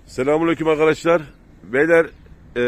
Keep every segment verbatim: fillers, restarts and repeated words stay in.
Selamünaleyküm arkadaşlar. Beyler, e,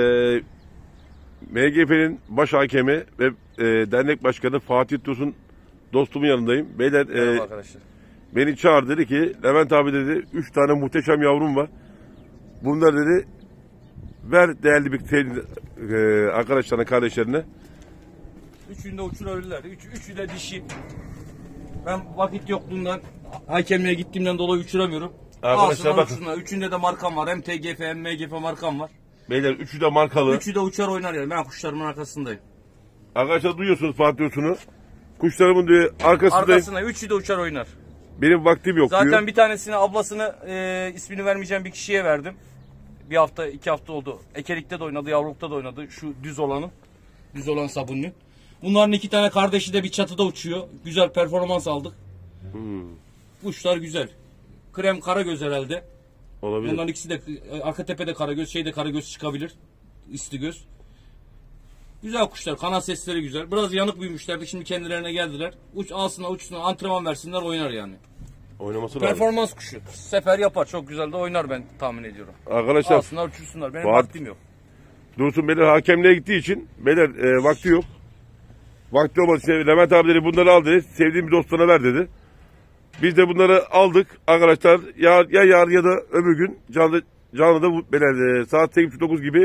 M G F'nin baş hakemi ve e, dernek başkanı Fatih Tosun dostumun yanındayım. Beyler, e, arkadaşlar. beni çağırdı, dedi ki Levent abi dedi üç tane muhteşem yavrum var. Bunlar dedi ver değerli bir sevgili e, arkadaşlarına, kardeşlerine. Üçünü de uçurabilirler. Üç, üçü de dişi. Ben vakit yokluğundan hakemliğe gittiğimden dolayı uçuramıyorum. Arkadaşlar bakın. Uçsunlar. Üçünde de markam var. Hem T G F hem M G F markam var. Beyler üçü de markalı. Üçü de uçar oynar yani. Ben kuşlarımın arkasındayım. Arkadaşlar duyuyorsunuz Fatih Tosun'u. Kuşlarımın diyor arkasındayım. Arkasında üçü de uçar oynar. Benim vaktim yok Zaten diyor. bir tanesini ablasını e, ismini vermeyeceğim bir kişiye verdim. Bir hafta iki hafta oldu. Ekelikte de oynadı, yavrulukta da oynadı. Şu düz olanı. Düz olan sabunlu. Bunların iki tane kardeşi de bir çatıda uçuyor. Güzel performans aldık. Hmm. Kuşlar güzel. Krem karagöz herhalde. Olabilir. Bunların ikisi de arka tepede karagöz, şeyde karagöz çıkabilir. İstigöz. Güzel kuşlar. Kanat sesleri güzel. Biraz yanık büyümüşlerdi. Şimdi kendilerine geldiler. Uç alsınlar, uçsunlar, antrenman versinler, oynar yani. Oynaması lazım. Performans kuşu. Sefer yapar. Çok güzel de oynar ben tahmin ediyorum. Arkadaşlar Alsınlar, uçursunlar. Benim Fuat, vaktim yok. Dursun beyler hakemliğe gittiği için beyler e, vakti yok. Vakti olmadığı için Levent abi dedi bunları al dedi. Sevdiğim bir dostuna ver dedi. Biz de bunları aldık arkadaşlar. Ya, ya yarın ya da öbür gün canlı canlıda bu beyler e, saat sekiz dokuz gibi.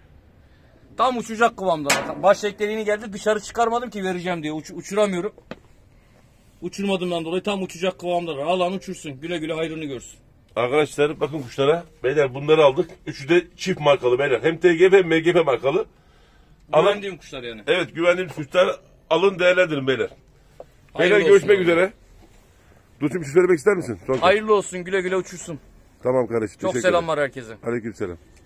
Tam uçacak kıvamda. Baş renklerini geldi, dışarı çıkarmadım ki vereceğim diye. Uç, uçuramıyorum. Uçurmadığımdan dolayı tam uçacak kıvamdalar. Alan uçursun. Güle güle hayrını görsün. Arkadaşlar bakın kuşlara. Beyler bunları aldık. Üçü de çift markalı beyler. Hem T G F hem M G F markalı. Güvendiğim kuşlar yani. Evet, güvendiğim kuşlar, alın değerlendirin beyler. Hayırlı Beyler görüşmek olsun üzere. Dursun bir şey söylemek ister misin? Son kez. Hayırlı olsun. Güle güle uçursun. Tamam kardeşim. Çok teşekkür selamlar ederim. herkese. Aleykümselam.